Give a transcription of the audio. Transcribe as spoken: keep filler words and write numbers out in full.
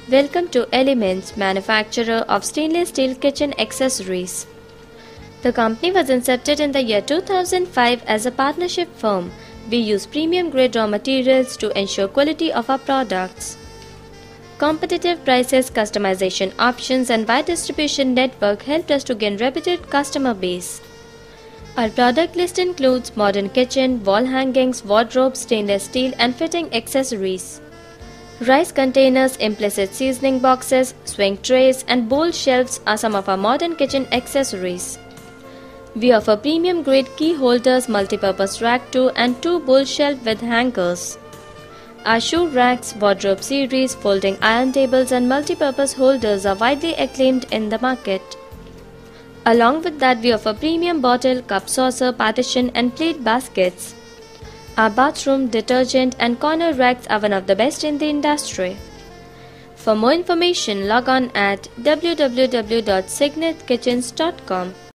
Welcome to Elements, manufacturer of stainless steel kitchen accessories. The company was incepted in the year two thousand five as a partnership firm. We use premium grade raw materials to ensure quality of our products. Competitive prices, customization options, and wide distribution network helped us to gain reputed customer base. Our product list includes modern kitchen, wall hangings, wardrobes, stainless steel, and fitting accessories. Rice containers, implicit seasoning boxes, swing trays, and bowl shelves are some of our modern kitchen accessories. We offer premium grade key holders, multipurpose rack two, and two bowl shelf with hangers. Our shoe racks, wardrobe series, folding iron tables, and multipurpose holders are widely acclaimed in the market. Along with that, we offer premium bottle, cup, saucer, partition, and plate baskets. Our bathroom, detergent, and corner racks are one of the best in the industry. For more information, log on at w w w dot signet kitchens dot com.